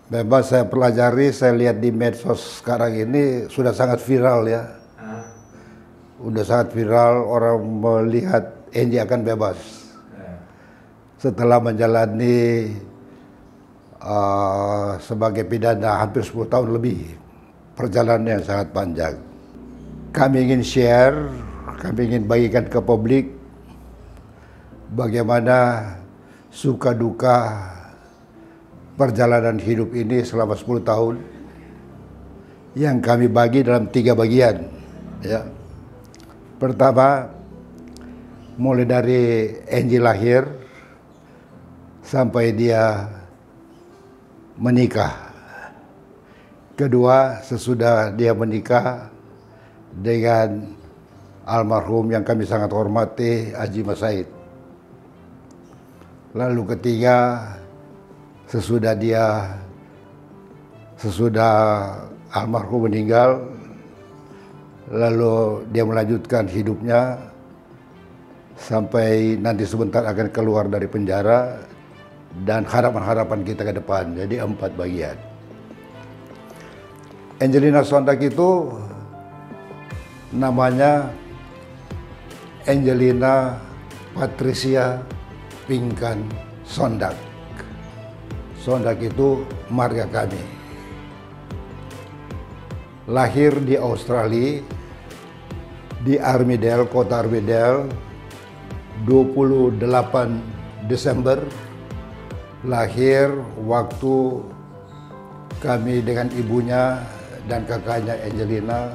Memang saya pelajari, saya lihat di medsos sekarang ini sudah sangat viral ya. Sudah sangat viral, orang melihat Enji akan bebas. Setelah menjalani sebagai pidana hampir 10 tahun lebih. Perjalanan yang sangat panjang. Kami ingin share, kami ingin bagikan ke publik bagaimana suka duka perjalanan hidup ini selama 10 tahun yang kami bagi dalam 3 bagian. Ya. Pertama, mulai dari Enji lahir sampai dia menikah. Kedua, sesudah dia menikah dengan almarhum yang kami sangat hormati, Haji Mas Said. Lalu ketiga, sesudah almarhum meninggal, lalu dia melanjutkan hidupnya sampai nanti sebentar akan keluar dari penjara dan harapan-harapan kita ke depan. Jadi 4 bagian. Angelina Sondag itu namanya Angelina Patricia Pinkan Sondag. Sondag itu marga kami. Lahir di Australia, di Armidale, kota Armidale, 28 Desember. Lahir waktu kami dengan ibunya dan kakaknya Angelina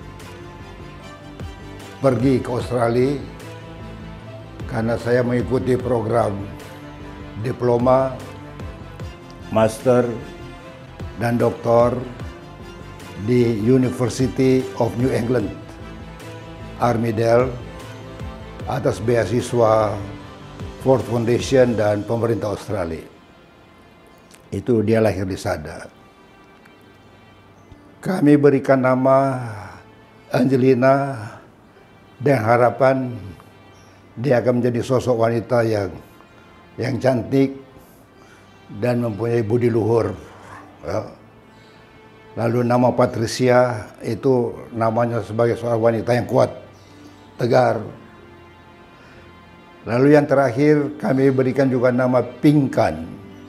pergi ke Australia karena saya mengikuti program diploma, master, dan doktor di University of New England, Armidale, atas beasiswa Ford Foundation dan pemerintah Australia. Itu dia lahir di sana. Kami berikan nama Angelina dengan harapan dia akan menjadi sosok wanita yang cantik dan mempunyai budi luhur. Ya. Lalu nama Patricia itu namanya sebagai seorang wanita yang kuat, tegar. Lalu yang terakhir kami berikan juga nama Pinkan.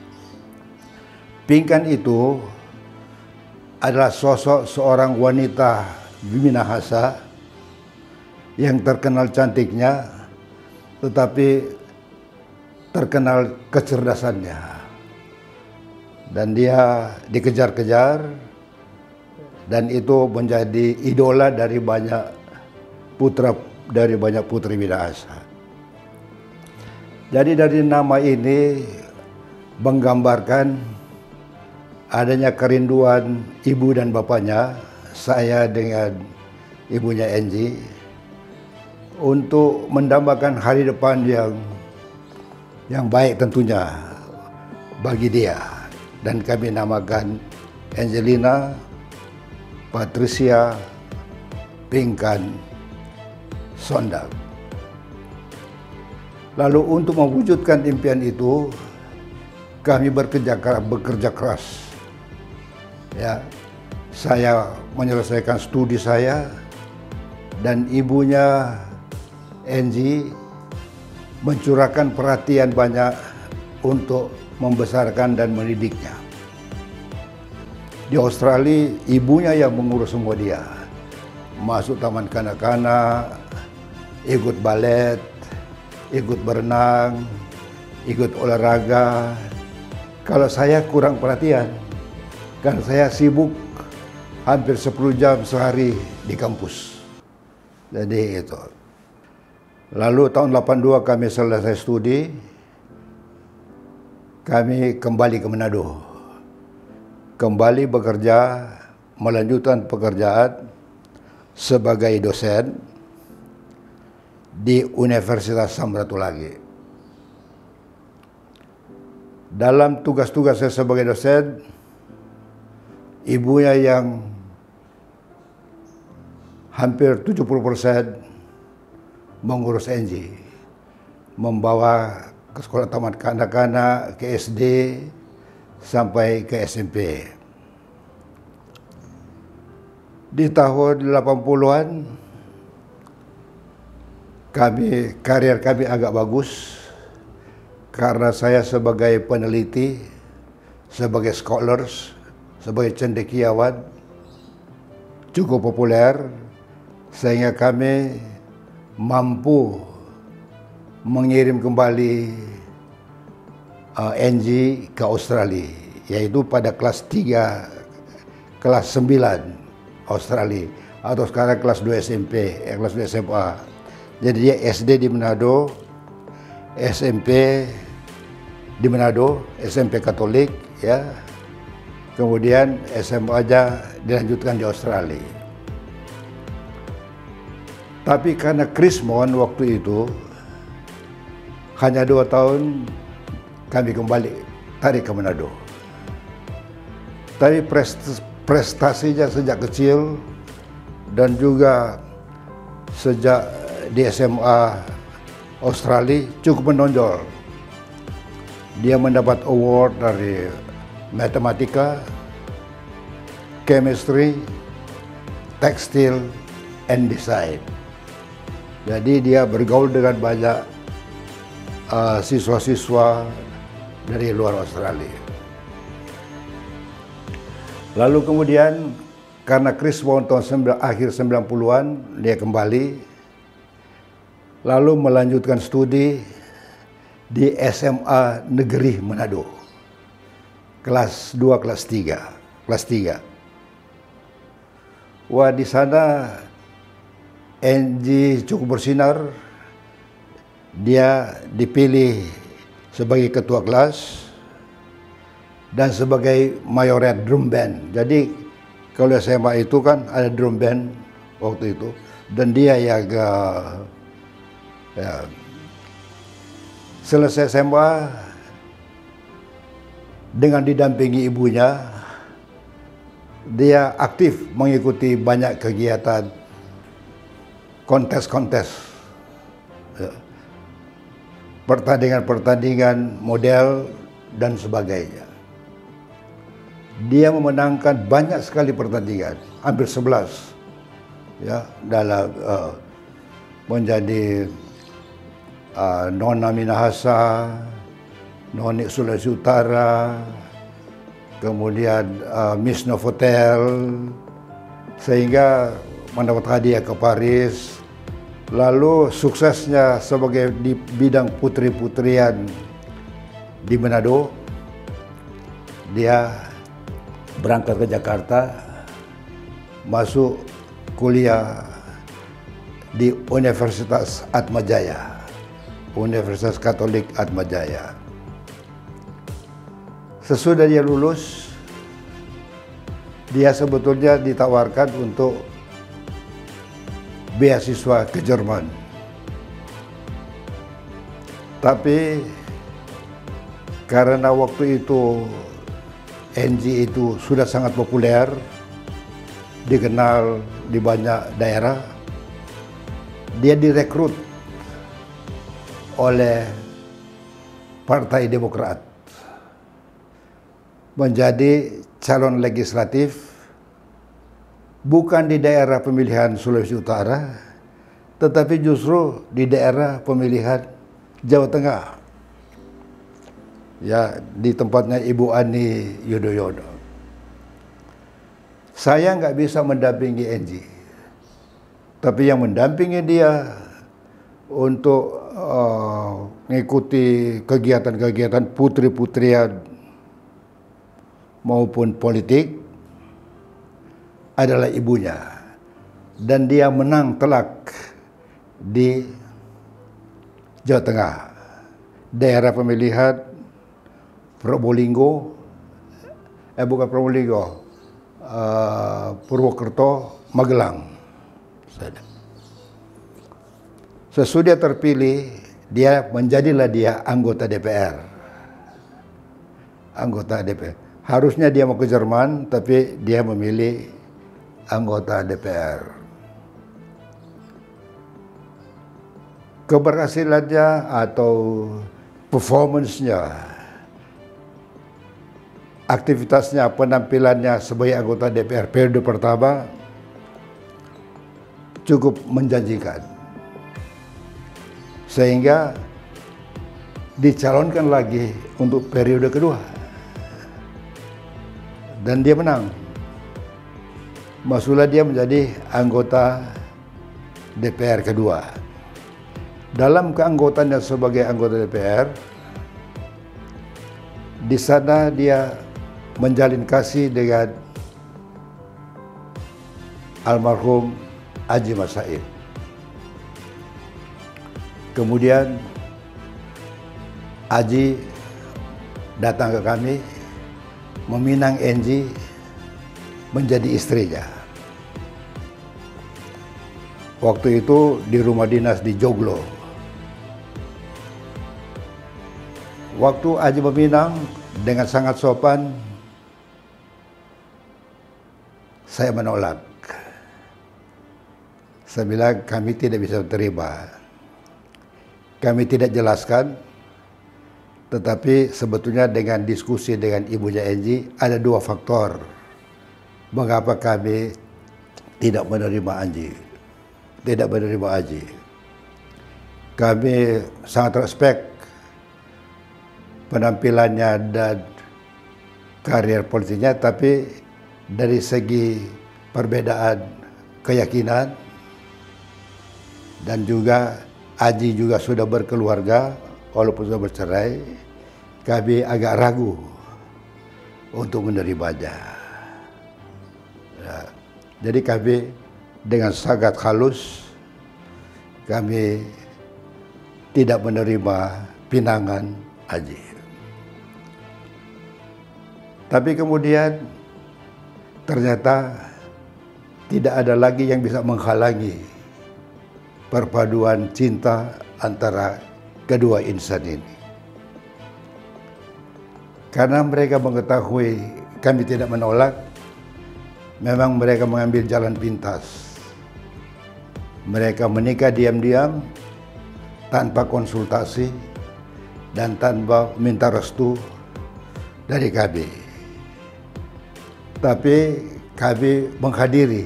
Pinkan itu adalah sosok seorang wanita Minahasa yang terkenal cantiknya, tetapi terkenal kecerdasannya. Dan dia dikejar-kejar, dan itu menjadi idola dari banyak putri Minahasa. Jadi dari nama ini menggambarkan adanya kerinduan ibu dan bapaknya, saya dengan ibunya Enji, untuk mendambakan hari depan yang baik tentunya bagi dia. Dan kami namakan Angelina Patricia Pinkan Sondag. Lalu untuk mewujudkan impian itu, kami bekerja keras. Ya, saya menyelesaikan studi saya dan ibunya Enji mencurahkan perhatian banyak untuk membesarkan dan mendidiknya. Di Australia, ibunya yang mengurus semua dia. Masuk taman kanak-kanak, ikut balet, ikut berenang, ikut olahraga. Kalau saya kurang perhatian, karena saya sibuk hampir 10 jam sehari di kampus. Jadi itu. Lalu tahun 82 kami selesai studi, kami kembali ke Manado. Kembali bekerja, melanjutkan pekerjaan sebagai dosen di Universitas Samratulangi. Dalam tugas-tugas saya sebagai dosen, ibunya yang hampir 70% mengurus Enji, membawa ke sekolah taman kanak-kanak, ke SD, sampai ke SMP. Di tahun 80-an karir kami agak bagus karena saya sebagai peneliti, sebagai scholars, sebagai cendekiawan cukup populer sehingga kami mampu mengirim kembali NG ke Australia, yaitu pada kelas 3, kelas 9 Australia, atau sekarang kelas 2 SMP, kelas 2 SMA. Jadi dia SD di Manado, SMP di Manado, SMP Katolik, ya. Kemudian SMA aja dilanjutkan di Australia. Tapi karena Krismon waktu itu hanya 2 tahun kami kembali tarik ke Manado. Tapi prestasinya sejak kecil dan juga sejak di SMA Australia cukup menonjol. Dia mendapat award dari matematika, chemistry, tekstil, and design. Jadi dia bergaul dengan banyak siswa-siswa dari luar Australia. Lalu kemudian karena Krismon tahun akhir 90-an dia kembali, lalu melanjutkan studi di SMA Negeri Manado. Kelas 2, kelas 3. Wah, di sana NG cukup bersinar. Dia dipilih sebagai ketua kelas dan sebagai mayoret drum band. Jadi kalau SMA itu kan ada drum band waktu itu, dan dia ya selesai SMA dengan didampingi ibunya, dia aktif mengikuti banyak kegiatan kontes-kontes, pertandingan-pertandingan model dan sebagainya. Dia memenangkan banyak sekali pertandingan, hampir 11, ya, dalam menjadi Nona Minahasa, Noni Sulawesi Utara, kemudian Miss Novotel, sehingga mendapat hadiah ke Paris. Lalu suksesnya sebagai di bidang putri-putrian di Manado, dia berangkat ke Jakarta, masuk kuliah di Universitas Atmajaya, Universitas Katolik Atmajaya. Sesudah dia lulus, dia sebetulnya ditawarkan untuk beasiswa ke Jerman. Tapi karena waktu itu NG itu sudah sangat populer, dikenal di banyak daerah, dia direkrut oleh Partai Demokrat menjadi calon legislatif, bukan di daerah pemilihan Sulawesi Utara, tetapi justru di daerah pemilihan Jawa Tengah, ya, di tempatnya Ibu Ani Yudhoyono. Saya nggak bisa mendampingi NG, tapi yang mendampingi dia untuk mengikuti kegiatan-kegiatan putri-putrian maupun politik adalah ibunya, dan dia menang telak di Jawa Tengah, daerah pemilihan Probolinggo, bukan Probolinggo, Purwokerto, Magelang. Sesudah terpilih, menjadilah dia anggota DPR. Anggota DPR. Harusnya dia mau ke Jerman, tapi dia memilih anggota DPR. Keberhasilannya atau performance-nya aktivitasnya, penampilannya sebagai anggota DPR periode pertama cukup menjanjikan, sehingga dicalonkan lagi untuk periode kedua dan dia menang. Masuklah dia menjadi anggota DPR kedua. Dalam keanggotaannya sebagai anggota DPR, di sana dia menjalin kasih dengan almarhum Haji Mas Said. Kemudian Haji datang ke kami, meminang Enji menjadi istrinya. Waktu itu di rumah dinas di Joglo. Waktu Haji meminang dengan sangat sopan, saya menolak. Saya bilang kami tidak bisa terima. Kami tidak jelaskan, tetapi sebetulnya dengan diskusi dengan ibunya Enji ada dua faktor mengapa kami tidak menerima Haji. Kami sangat respect penampilannya dan karier politiknya, tapi dari segi perbedaan keyakinan dan juga Haji juga sudah berkeluarga walaupun sudah bercerai, kami agak ragu untuk menerimanya. Ya, jadi kami dengan sangat halus kami tidak menerima pinangan Haji. Tapi kemudian ternyata tidak ada lagi yang bisa menghalangi perpaduan cinta antara kedua insan ini. Karena mereka mengetahui kami tidak menolak, memang mereka mengambil jalan pintas. Mereka menikah diam-diam, tanpa konsultasi, dan tanpa minta restu dari kami. Tapi kami menghadiri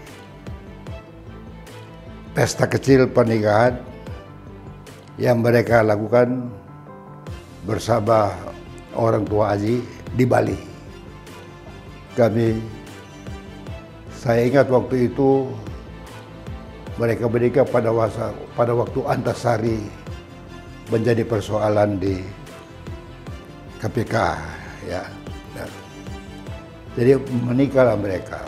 pesta kecil pernikahan yang mereka lakukan bersama orang tua Haji di Bali. Saya ingat waktu itu mereka menikah pada waktu Antasari menjadi persoalan di KPK, ya. Jadi menikahlah mereka.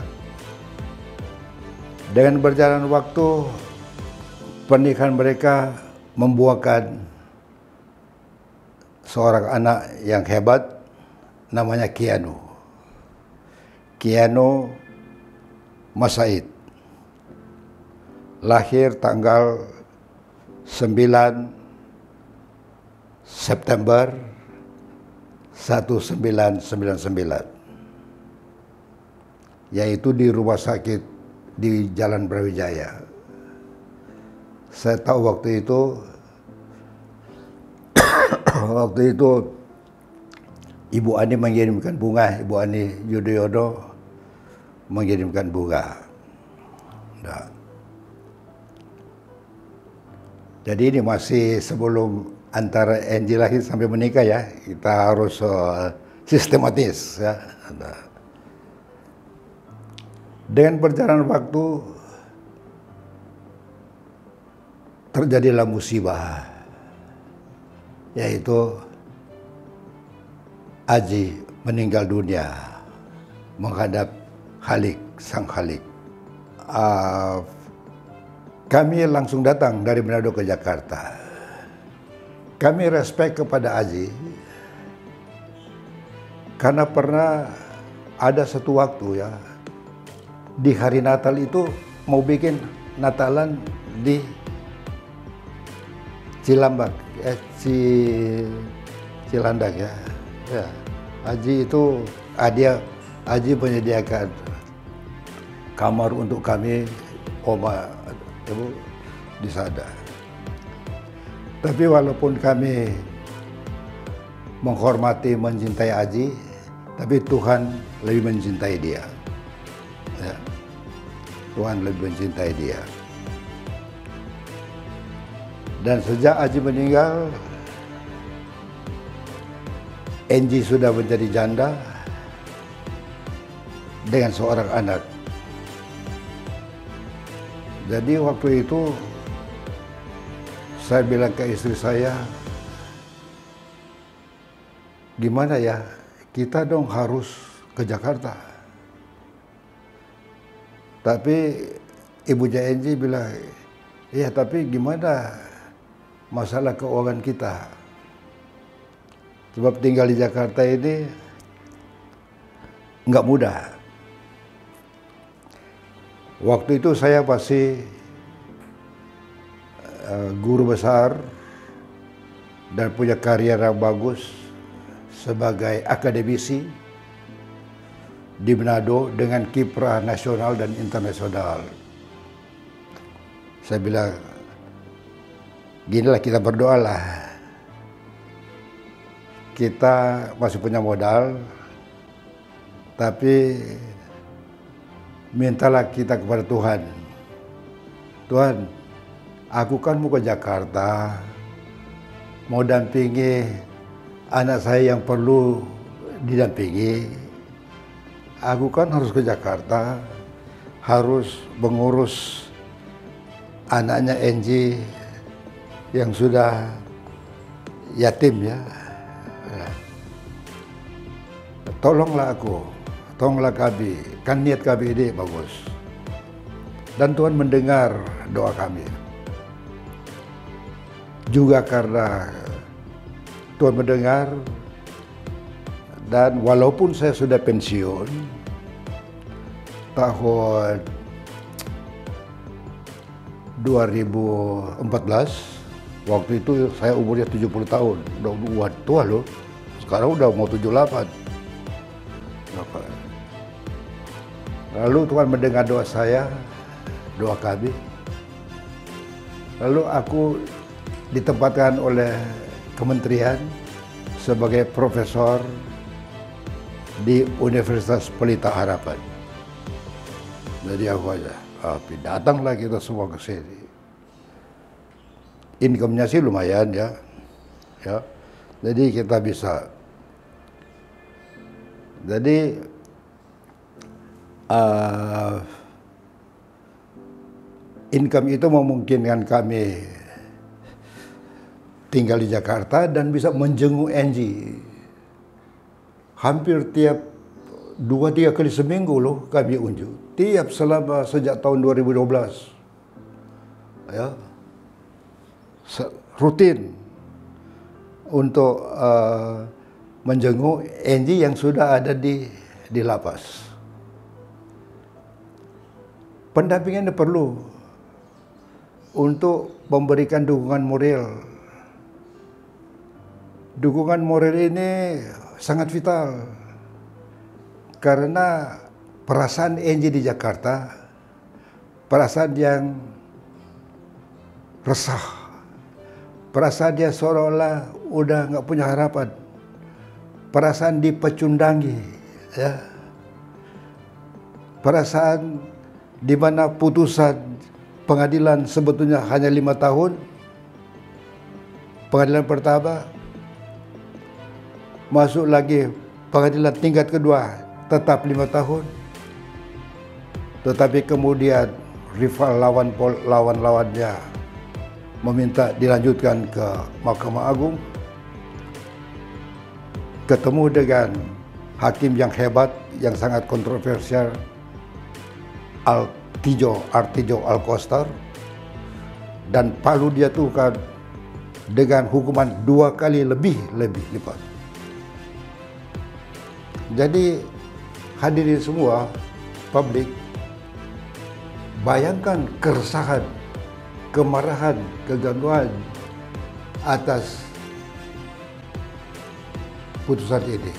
Dengan berjalan waktu, pernikahan mereka membuahkan seorang anak yang hebat, namanya Kiano Mas Said. Lahir tanggal 9 September 1999. Yaitu di rumah sakit di Jalan Brawijaya. Saya tahu waktu itu Ibu Ani mengirimkan bunga, Ibu Ani Yudhoyono mengirimkan bunga. Nah. Jadi ini masih sebelum antara Enji lahir sampai menikah ya, kita harus sistematis ya. Nah. Dengan berjalan waktu terjadilah musibah, yaitu Haji meninggal dunia menghadap Sang Khalik. Kami langsung datang dari Manado ke Jakarta. Kami respect kepada Haji karena pernah ada satu waktu ya, di hari Natal itu mau bikin Natalan di Cilambak, Cilandak ya. Ya. Haji itu Haji menyediakan kamar untuk kami, oma ibu di sana. Tapi walaupun kami menghormati, mencintai Haji, tapi Tuhan lebih mencintai dia. Ya. Tuhan lebih mencintai dia. Dan sejak Aji meninggal, Angie sudah menjadi janda dengan seorang anak. Jadi waktu itu saya bilang ke istri saya, gimana ya, kita dong harus ke Jakarta. Tapi ibunya Angie bilang, iya tapi gimana masalah keuangan kita. Sebab tinggal di Jakarta ini nggak mudah. Waktu itu saya masih guru besar dan punya karier yang bagus sebagai akademisi di Manado dengan kiprah nasional dan internasional. Saya bilang, ginilah kita berdoalah. Kita masih punya modal, tapi mintalah kita kepada Tuhan. Tuhan, aku kan mau ke Jakarta, mau dampingi anak saya yang perlu didampingi. Aku kan harus ke Jakarta, harus mengurus anaknya Angie yang sudah yatim ya. Tolonglah aku, tolonglah kami, kan niat kami ini bagus. Dan Tuhan mendengar doa kami. Juga karena Tuhan mendengar, dan walaupun saya sudah pensiun tahun 2014, waktu itu saya umurnya 70 tahun, udah tua loh. Sekarang udah mau 78. Lalu Tuhan mendengar doa saya, doa kami. Lalu aku ditempatkan oleh kementerian sebagai profesor di Universitas Pelita Harapan. Jadi aku aja, datanglah kita semua ke sini. Income-nya sih lumayan ya. Jadi kita bisa. Jadi income itu memungkinkan kami tinggal di Jakarta dan bisa menjenguk Angie. Hampir tiap 2-3 kali seminggu loh kami unjuk. Selama sejak tahun 2012. Ya. Rutin untuk menjenguk Angie yang sudah ada di lapas. Pendampingan perlu untuk memberikan dukungan moral. Dukungan moral ini sangat vital karena perasaan Angie di Jakarta, perasaan yang resah, perasaan dia seolah-olah udah nggak punya harapan, perasaan dipecundangi, ya, perasaan di mana putusan pengadilan sebetulnya hanya 5 tahun, pengadilan pertama, masuk lagi pengadilan tingkat kedua tetap 5 tahun, tetapi kemudian rival lawan-lawannya meminta dilanjutkan ke Mahkamah Agung, ketemu dengan hakim yang hebat, yang sangat kontroversial, Artijo Alkostar, dan Palu dia tuh kan dengan hukuman 2 kali lebih lipat. Jadi hadirin semua, publik, bayangkan keresahan, kemarahan, kegaduhan atas putusan ini.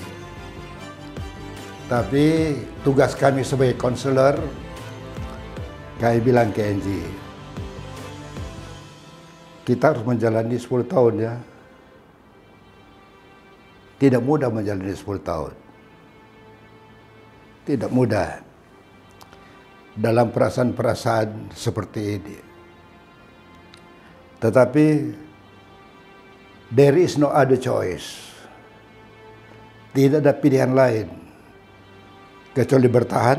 Tapi tugas kami sebagai konselor, kami bilang ke Angie, kita harus menjalani 10 tahun ya. Tidak mudah menjalani 10 tahun. tidak mudah dalam perasaan-perasaan seperti ini. Tetapi there is no other choice. Tidak ada pilihan lain kecuali bertahan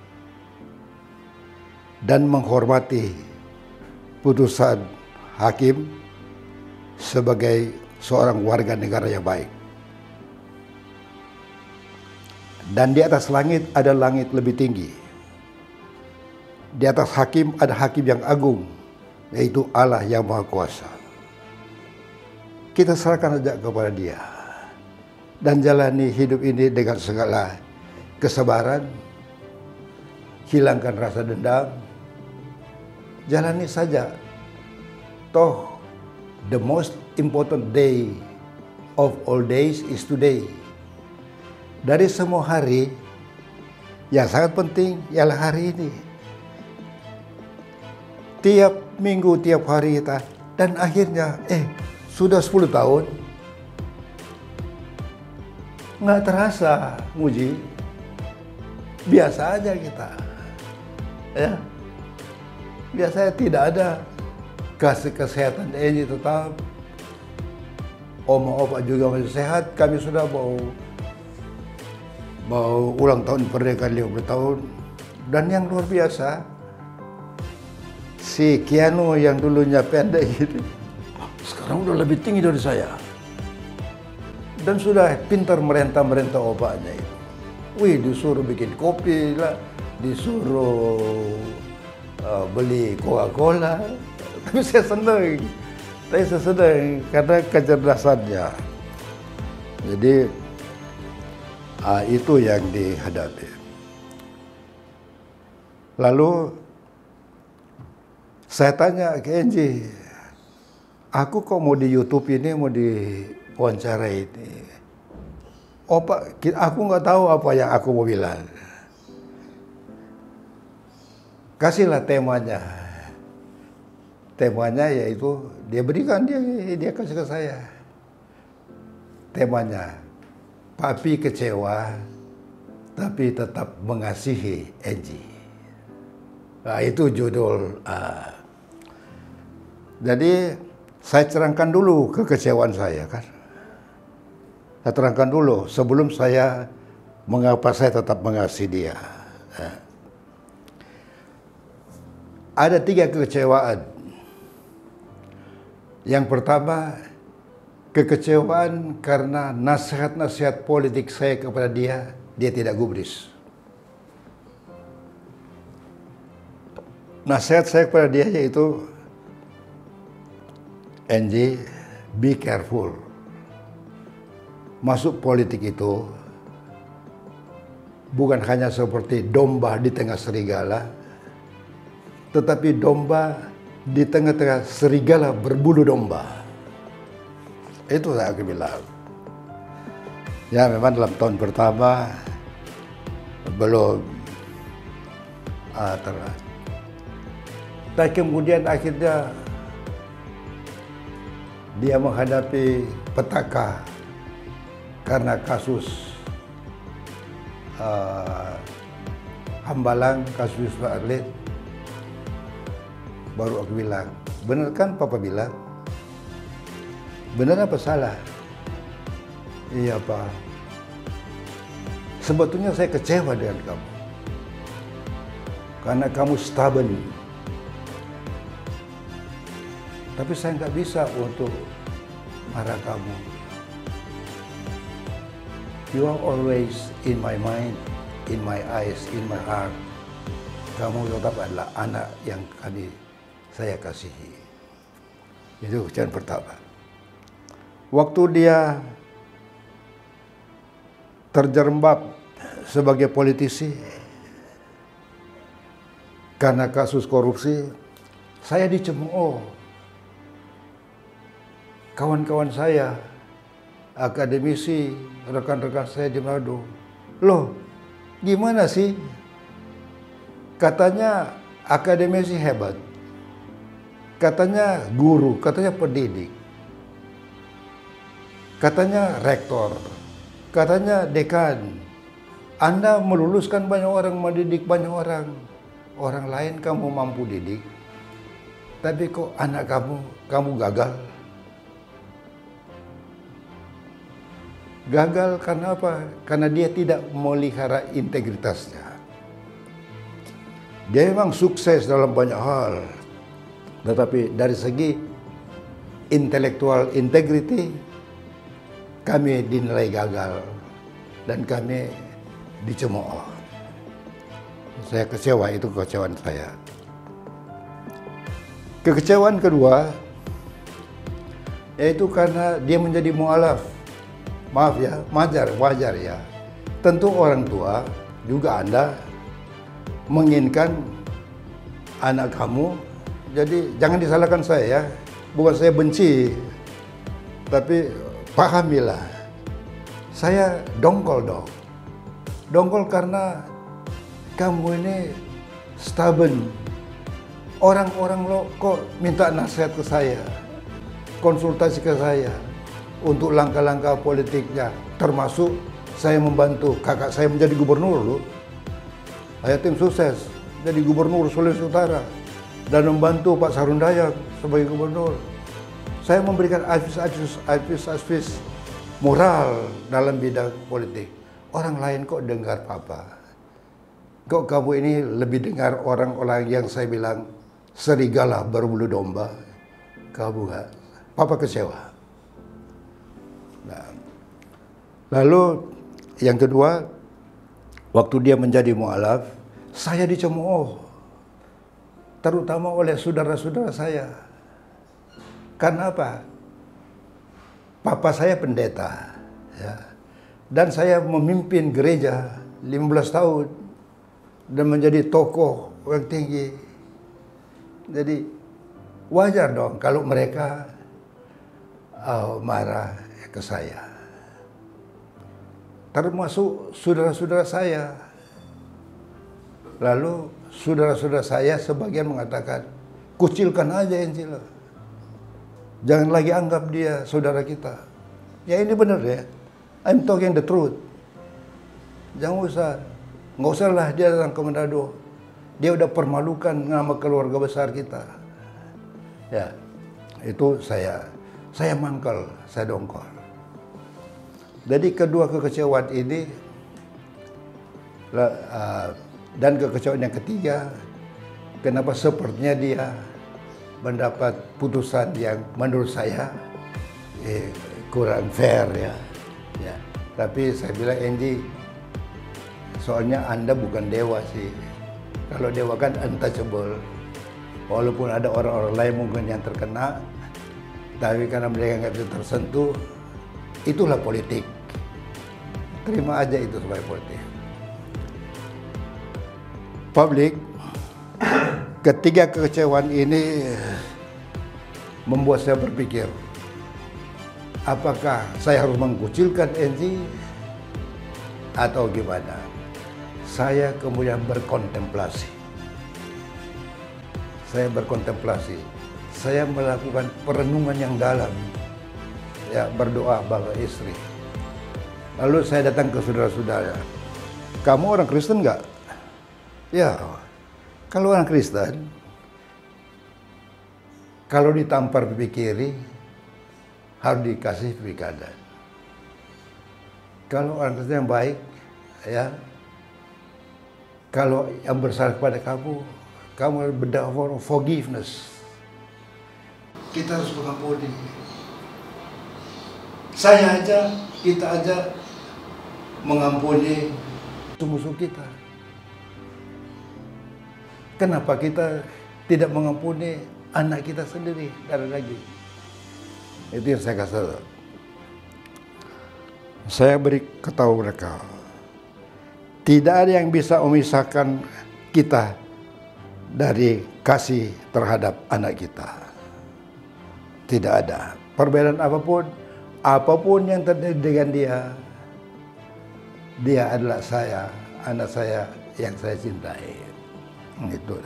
dan menghormati putusan hakim sebagai seorang warga negara yang baik. Dan di atas langit ada langit lebih tinggi. Di atas hakim ada hakim yang agung, yaitu Allah yang Maha Kuasa. Kita serahkan saja kepada Dia dan jalani hidup ini dengan segala kesabaran, hilangkan rasa dendam, jalani saja. Toh, the most important day of all days is today. Dari semua hari, yang sangat penting ialah hari ini. Tiap minggu, tiap hari kita, dan akhirnya, sudah 10 tahun, nggak terasa, Muji. Biasa aja kita, ya. Biasanya tidak ada kasih kesehatan ini tetap. Oma opa juga masih sehat. Kami sudah mau ulang tahun pernikahan 50 tahun. Dan yang luar biasa, si Keanu yang dulunya pendek gitu, sekarang udah lebih tinggi dari saya. Dan sudah pintar merentah-merentah opanya itu. Wih, disuruh bikin kopi lah, disuruh beli Coca-Cola. Tapi saya senang. Karena kecerdasannya. Jadi itu yang dihadapi. Lalu saya tanya ke Angie, aku kok mau di YouTube ini, mau di wawancara ini. Opa, aku nggak tahu apa yang aku mau bilang. Kasihlah temanya. Temanya yaitu dia berikan, dia kasih ke saya. Temanya, Papi kecewa tapi tetap mengasihi Angie. Nah, itu judul. Jadi saya terangkan dulu kekecewaan saya kan. Saya terangkan dulu sebelum saya mengapa saya tetap mengasihi dia. Ada 3 kekecewaan. Yang pertama, kekecewaan karena nasihat-nasihat politik saya kepada dia tidak gubris. Nasihat saya kepada dia yaitu, Angie, be careful. Masuk politik itu bukan hanya seperti domba di tengah serigala, tetapi domba di tengah-tengah serigala berbulu domba. Itu saya bilang. Ya memang dalam tahun pertama belum terang. Dan kemudian akhirnya dia menghadapi petaka karena kasus Hambalang, kasus Wisma Atlet. Baru aku bilang, benar kan Papa bilang? Benar apa salah? Iya Pak. Sebetulnya saya kecewa dengan kamu. Karena kamu stubborn. Tapi saya nggak bisa untuk marah kamu. You are always in my mind, in my eyes, in my heart. Kamu tetap adalah anak yang saya kasihi. Itu ucapan pertama. Waktu dia terjerembab sebagai politisi karena kasus korupsi, saya dicemooh. Kawan-kawan saya, akademisi, rekan-rekan saya di Manado, loh gimana sih? Katanya akademisi hebat, katanya guru, katanya pendidik, katanya rektor, katanya dekan, Anda meluluskan banyak orang, mendidik banyak orang. Orang lain kamu mampu didik, tapi kok anak kamu gagal. Gagal karena apa? Karena dia tidak memelihara integritasnya. Dia memang sukses dalam banyak hal, tetapi dari segi intellectual integrity kami dinilai gagal dan kami dicemooh. Saya kecewa, itu kekecewaan saya. Kekecewaan kedua yaitu karena dia menjadi mu'alaf. Maaf ya, wajar ya. Tentu orang tua, juga Anda menginginkan anak kamu, jadi jangan disalahkan saya ya. Bukan saya benci, tapi pahamilah. Saya dongkol dong. Dongkol karena kamu ini stubborn. Orang-orang lo kok minta nasihat ke saya, konsultasi ke saya untuk langkah-langkah politiknya, termasuk saya membantu kakak saya menjadi gubernur loh. Saya tim sukses jadi gubernur Sulawesi Utara dan membantu Pak Sarundayak sebagai gubernur. Saya memberikan advis moral dalam bidang politik. Orang lain kok dengar Papa? Kok kamu ini lebih dengar orang-orang yang saya bilang serigala berbulu domba? Kamu nggak? Papa kecewa. Nah, lalu yang kedua, waktu dia menjadi mu'alaf, saya dicemooh, terutama oleh saudara-saudara saya. Karena apa? Papa saya pendeta, ya, dan saya memimpin gereja 15 tahun dan menjadi tokoh yang tinggi. Jadi wajar dong kalau mereka marah ke saya. Termasuk saudara-saudara saya. Lalu saudara-saudara saya sebagian mengatakan, kucilkan aja Angelo. Jangan lagi anggap dia saudara kita. Ya ini benar ya. I'm talking the truth. Nggak usah lah dia datang ke Manado. Dia udah permalukan nama keluarga besar kita. Ya, itu saya mangkal, saya dongkol. Jadi kedua kekecewaan ini dan kekecewaan yang ketiga, kenapa sepertinya dia mendapat putusan yang menurut saya kurang fair ya. Ya. Tapi saya bilang Angie, soalnya Anda bukan dewa sih. Kalau dewa kan untouchable. Walaupun ada orang-orang lain mungkin yang terkena, tapi karena mereka nggak bisa tersentuh, itulah politik. Terima aja itu sebagai politik. Publik, ketiga kekecewaan ini membuat saya berpikir, apakah saya harus mengkucilkan Angie atau gimana? Saya kemudian berkontemplasi. Saya melakukan perenungan yang dalam, ya, berdoa bagi istri. Lalu saya datang ke saudara-saudara. Kamu orang Kristen nggak? Ya, kalau orang Kristen, kalau ditampar pipi kiri, harus dikasih pipi kanan. Kalau orang Kristen yang baik, ya, kalau yang bersalah kepada kamu harus berdoa forgiveness. Kita harus mengampuni. Kita aja mengampuni musuh kita. Kenapa kita tidak mengampuni anak kita sendiri darah daging? Itu yang saya kata. Saya beri ketahui mereka, tidak ada yang bisa memisahkan kita dari kasih terhadap anak kita. Tidak ada perbedaan apapun yang terjadi dengan dia adalah saya, anak saya yang saya cintai. Itu.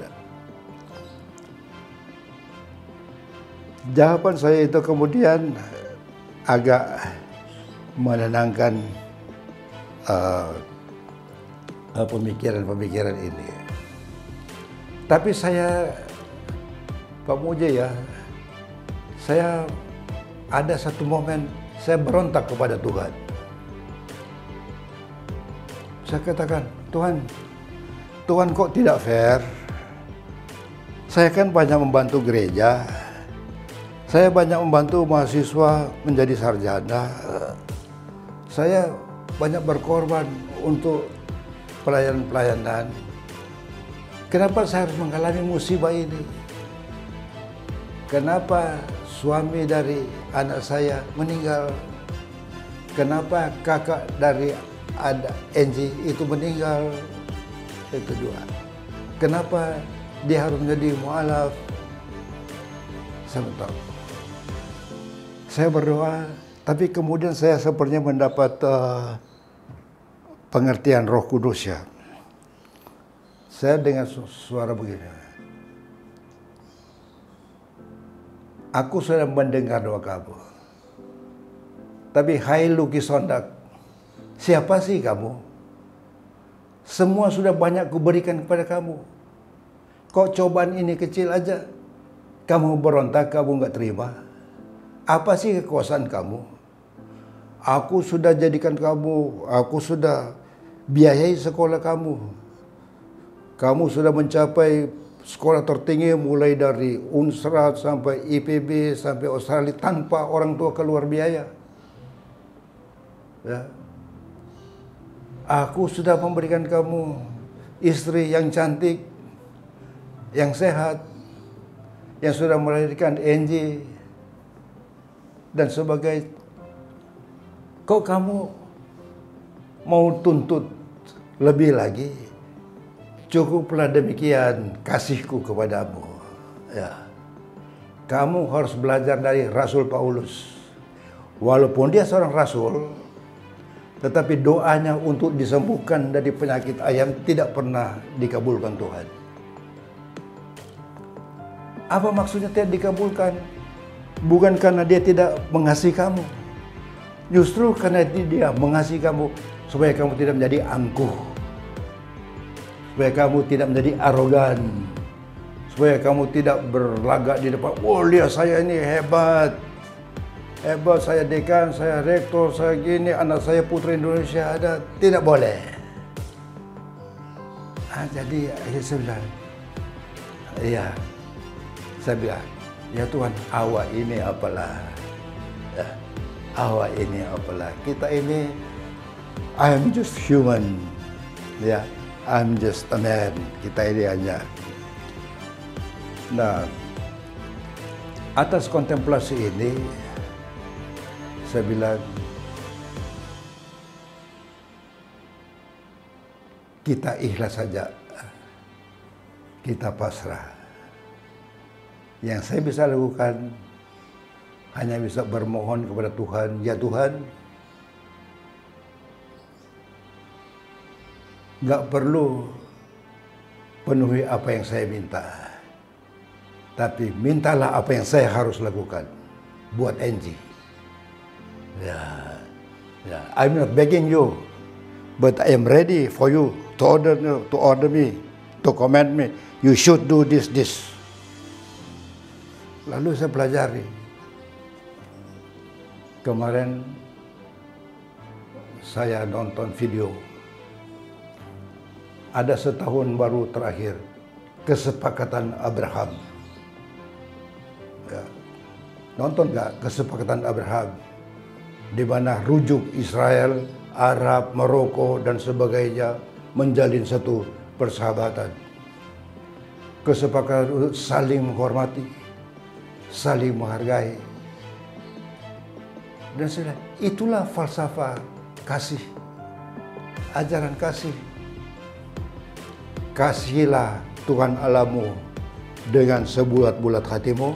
Jawaban saya itu kemudian agak menenangkan pemikiran-pemikiran ini. Tapi saya, Pak Muji ya, saya ada satu momen saya berontak kepada Tuhan. Saya katakan, Tuhan kok tidak fair? Saya kan banyak membantu gereja, saya banyak membantu mahasiswa menjadi sarjana, saya banyak berkorban untuk pelayanan-pelayanan. Kenapa saya harus mengalami musibah ini? Kenapa suami dari anak saya meninggal? Kenapa kakak dari ada Angie itu meninggal? Itu kedua. Kenapa dia harus menjadi mualaf? Saya tahu. Saya berdoa, tapi kemudian saya sepertinya mendapat pengertian Roh Kudus ya. Saya dengar suara begini. Aku sudah mendengar doa kamu. Tapi hai Luki Sondak, siapa sih kamu? Semua sudah banyak kuberikan kepada kamu. Kok cobaan ini kecil aja? Kamu berontak, kamu nggak terima. Apa sih kekuasaan kamu? Aku sudah jadikan kamu, aku sudah biayai sekolah kamu. Kamu sudah mencapai sekolah tertinggi mulai dari Unsrat sampai IPB sampai Australia tanpa orang tua keluar biaya. Ya. Aku sudah memberikan kamu istri yang cantik, yang sehat, yang sudah melahirkan Angie dan sebagainya. Kok kamu mau tuntut lebih lagi? Cukuplah demikian kasihku kepadamu. Ya. Kamu harus belajar dari Rasul Paulus. Walaupun dia seorang rasul, tetapi doanya untuk disembuhkan dari penyakit ayam tidak pernah dikabulkan Tuhan. Apa maksudnya tidak dikabulkan? Bukan karena dia tidak mengasihi kamu. Justru karena dia mengasihi kamu supaya kamu tidak menjadi angkuh. Supaya kamu tidak menjadi arogan. Supaya kamu tidak berlagak di depan. Oh, lihat saya ini hebat. Hebat, saya dekan, saya rektor, saya gini, anak saya putri Indonesia ada. Tidak boleh. Jadi saya bilang, iya. Saya bilang, ya Tuhan, awak ini apalah. Ya, awak ini apalah. Kita ini, I am just human. Ya. I'm just a man. Kita ini hanya. Nah, atas kontemplasi ini, saya bilang, kita ikhlas saja. Kita pasrah. Yang saya bisa lakukan, hanya bisa bermohon kepada Tuhan. Ya Tuhan, nggak perlu penuhi apa yang saya minta. Tapi mintalah apa yang saya harus lakukan buat Angie. Ya, I'm not begging you, but I am ready for you to order me, to command me. You should do this. Lalu saya pelajari. Kemarin saya nonton video. Ada setahun baru terakhir, kesepakatan Abraham. Ya. Nonton nggak kesepakatan Abraham? Di mana rujuk Israel, Arab, Maroko, dan sebagainya menjalin satu persahabatan. Kesepakatan untuk saling menghormati, saling menghargai. Dan itulah falsafah kasih, ajaran kasih. Kasihilah Tuhan Allahmu dengan sebulat-bulat hatimu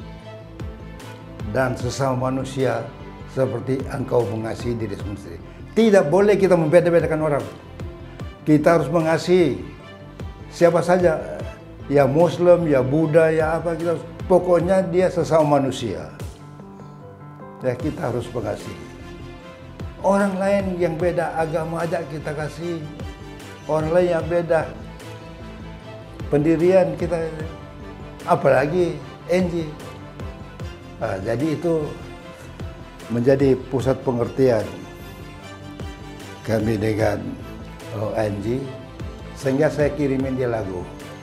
dan sesama manusia seperti engkau mengasihi diri sendiri. Tidak boleh kita membeda-bedakan orang. Kita harus mengasihi siapa saja, ya Muslim, ya Buddha, ya apa, kita pokoknya dia sesama manusia. Ya, kita harus mengasihi. Orang lain yang beda agama aja kita kasih. orang lain yang beda pendirian kita, apalagi NG. Jadi itu menjadi pusat pengertian kami dengan NG, sehingga saya kirimin dia lagu.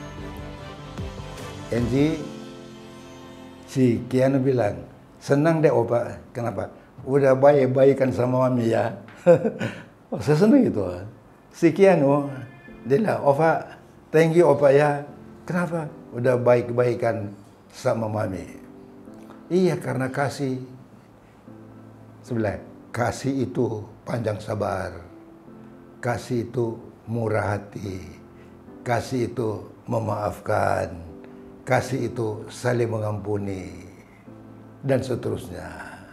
NG, si Keanu bilang, senang deh Opa, kenapa? Udah baik-baikan sama Mami ya. Saya senang itu. Si Keanu, dia bilang, Opa, thank you Opa ya. Kenapa? Udah baik-baikan sama Mami. Iya, karena kasih. Sebelah, kasih itu panjang sabar. Kasih itu murah hati. Kasih itu memaafkan. Kasih itu saling mengampuni. Dan seterusnya.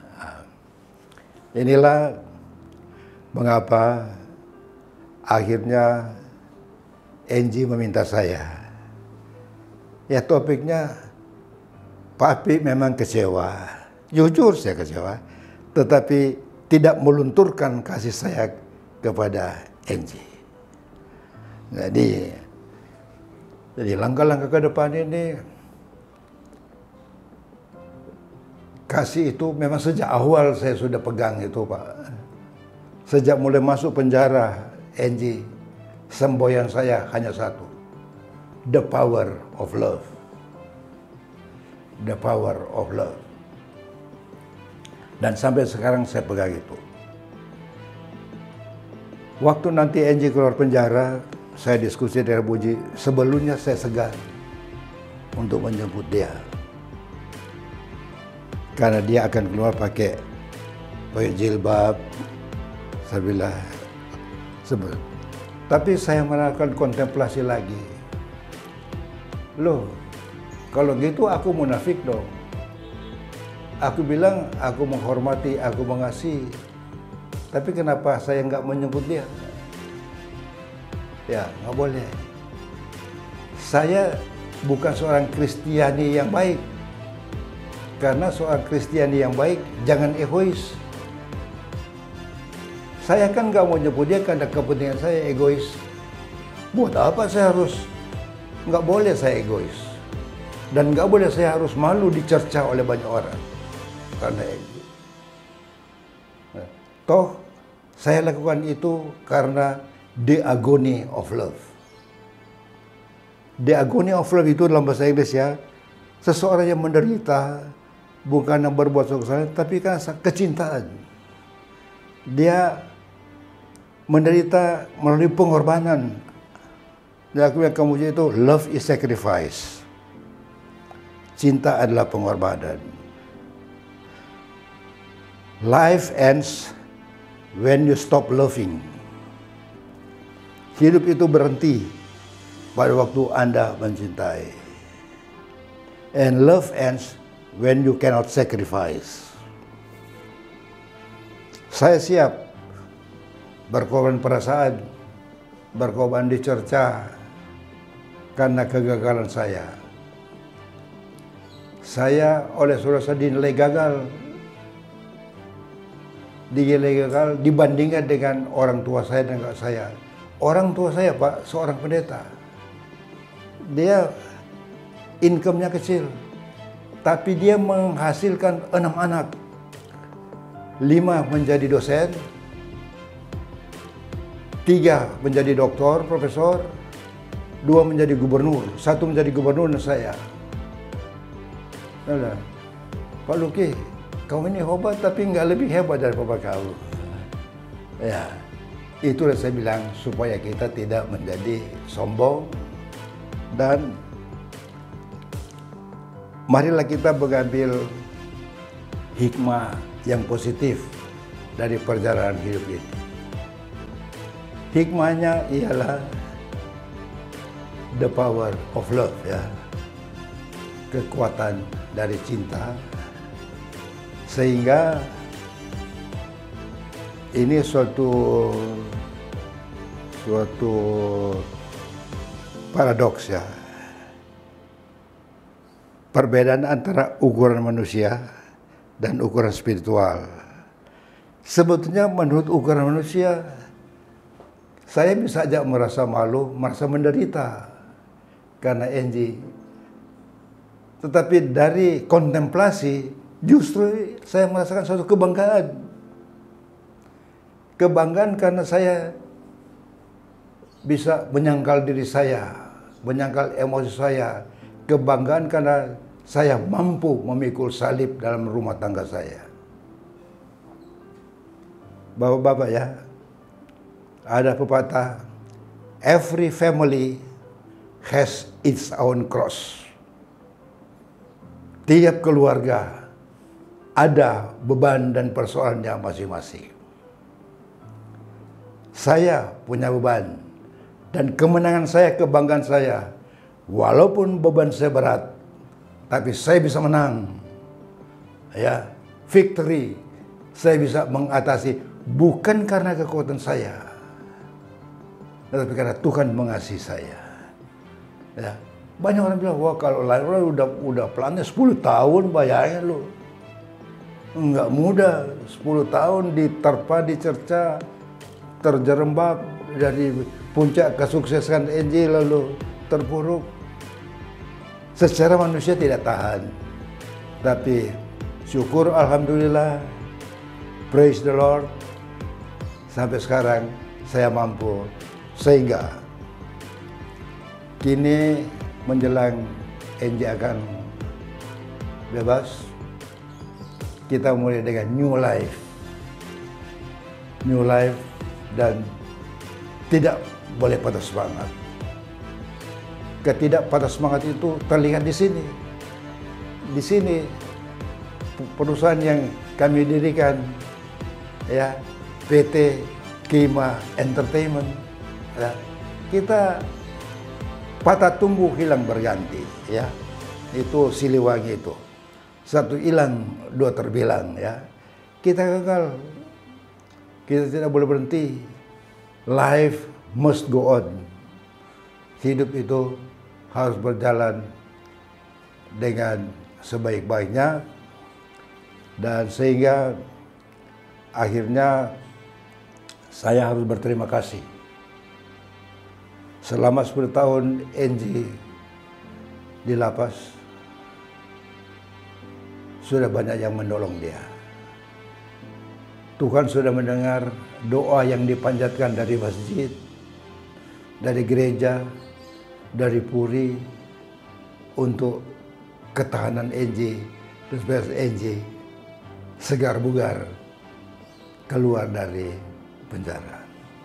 Inilah mengapa akhirnya NG meminta saya. Ya topiknya, Papi memang kecewa. Jujur saya kecewa. Tetapi tidak melunturkan kasih saya kepada NG. Jadi langkah-langkah ke depan ini, kasih itu memang sejak awal saya sudah pegang itu Pak. Sejak mulai masuk penjara, NG, semboyan saya hanya satu. The power of love. The power of love. Dan sampai sekarang saya pegang itu. Waktu nanti NG keluar penjara, saya diskusi dengan Buji. Sebelumnya saya segan untuk menjemput dia. Karena dia akan keluar pakai jilbab. Saya bilang, tapi saya melakukan kontemplasi lagi. Loh, kalau gitu aku munafik dong. Aku bilang, aku menghormati, aku mengasihi. Tapi kenapa saya nggak menyebut dia? Ya, nggak boleh. Saya bukan seorang Kristiani yang baik. Karena seorang Kristiani yang baik, jangan egois. Saya kan nggak mau nyebut dia karena kepentingan saya egois. Buat apa saya harus? Nggak boleh saya egois. Dan nggak boleh saya harus malu dicerca oleh banyak orang. Karena itu. Toh, saya lakukan itu karena the agony of love. The agony of love itu dalam bahasa Inggris ya, seseorang yang menderita bukan yang berbuat suatu kesalahan, tapi karena kecintaan. Dia menderita melalui pengorbanan. Dan aku yang kemudian itu, love is sacrifice. Cinta adalah pengorbanan. Life ends when you stop loving. Hidup itu berhenti pada waktu Anda mencintai. And love ends when you cannot sacrifice. Saya siap berkorban perasaan, berkorban dicerca karena kegagalan saya. Saya oleh saudara saya dinilai gagal. Dibandingkan dengan orang tua saya dan kakak saya. Orang tua saya Pak, seorang pendeta. Dia income-nya kecil. Tapi dia menghasilkan 6 anak. 5 menjadi dosen. 3 menjadi doktor, profesor. 2 menjadi gubernur. 1 menjadi gubernur dan saya. Nah, Pak Luki, kau ini hebat tapi nggak lebih hebat dari papa kau. Ya, itulah saya bilang supaya kita tidak menjadi sombong dan marilah kita mengambil hikmah yang positif dari perjalanan hidup ini. Hikmahnya ialah the power of love, ya, kekuatan dari cinta. Sehingga ini suatu paradoks ya. Perbedaan antara ukuran manusia dan ukuran spiritual. Sebetulnya menurut ukuran manusia, Saya bisa saja merasa malu, merasa menderita karena Angie. Tetapi dari kontemplasi justru saya merasakan suatu kebanggaan. Kebanggaan karena saya bisa menyangkal diri saya, menyangkal emosi saya. Kebanggaan karena saya mampu memikul salib dalam rumah tangga saya. Bapak-bapak ya, ada pepatah, every family has its own cross. Tiap keluarga ada beban dan persoalannya masing-masing. Saya punya beban dan kemenangan saya, kebanggaan saya. Walaupun beban saya berat, tapi saya bisa menang. Ya, victory. Saya bisa mengatasi bukan karena kekuatan saya, tetapi karena Tuhan mengasihi saya. Ya, banyak orang bilang, wah kalau lahir udah plannya 10 tahun, bayangin lo. Enggak mudah, 10 tahun diterpa, dicerca, terjerembab dari puncak kesuksesan Angie lalu terpuruk. Secara manusia tidak tahan, tapi syukur alhamdulillah, praise the Lord, sampai sekarang saya mampu, sehingga kini menjelang Angie akan bebas, kita mulai dengan new life, dan tidak boleh patah semangat. Ketidakpatah semangat itu terlihat di sini. Di sini perusahaan yang kami dirikan, ya, PT Kima Entertainment, ya, kita patah tumbuh hilang berganti, ya. Itu Siliwangi itu. Satu hilang, dua terbilang, ya. Kita gagal. Kita tidak boleh berhenti. Life must go on. Hidup itu harus berjalan dengan sebaik-baiknya, dan sehingga akhirnya saya harus berterima kasih. Selama 10 tahun Angie di lapas, sudah banyak yang menolong dia. Tuhan sudah mendengar doa yang dipanjatkan dari masjid, dari gereja, dari puri, untuk ketahanan Angie, dan supaya Angie segar bugar keluar dari penjara.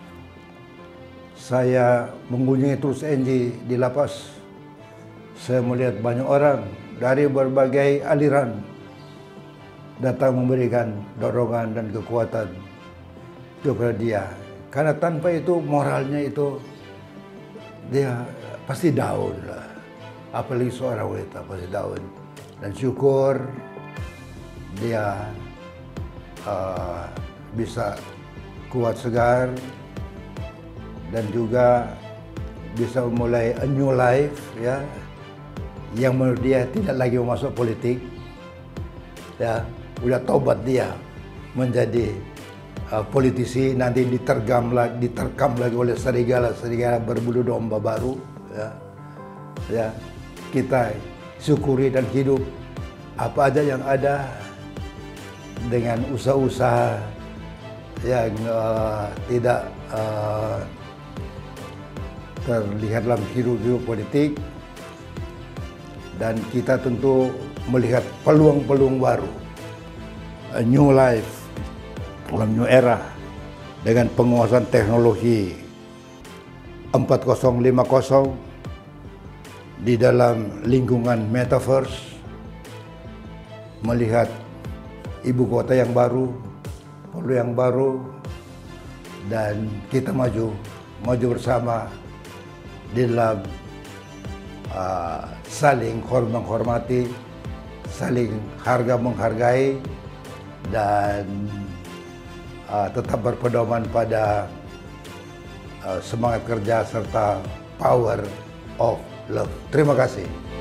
Saya mengunjungi terus Angie di lapas. Saya melihat banyak orang dari berbagai aliran datang memberikan dorongan dan kekuatan kepada dia. Karena tanpa itu, moralnya itu, dia pasti down lah. Apalagi seorang wanita pasti down. Dan syukur dia bisa kuat segar, dan juga bisa memulai a new life, ya, yang menurut dia tidak lagi masuk politik, ya. Udah tobat dia menjadi politisi, nanti diterkam lagi oleh serigala berbulu domba baru, ya. Ya, kita syukuri dan hidup apa aja yang ada dengan usaha-usaha yang tidak terlihat dalam hidup politik, dan kita tentu melihat peluang-peluang baru. A new life, new era, dengan penguasaan teknologi 4050 di dalam lingkungan metaverse, melihat ibu kota yang baru, peluang yang baru, dan kita maju bersama di dalam saling menghormati, saling menghargai, dan tetap berpedoman pada semangat kerja serta power of love. Terima kasih.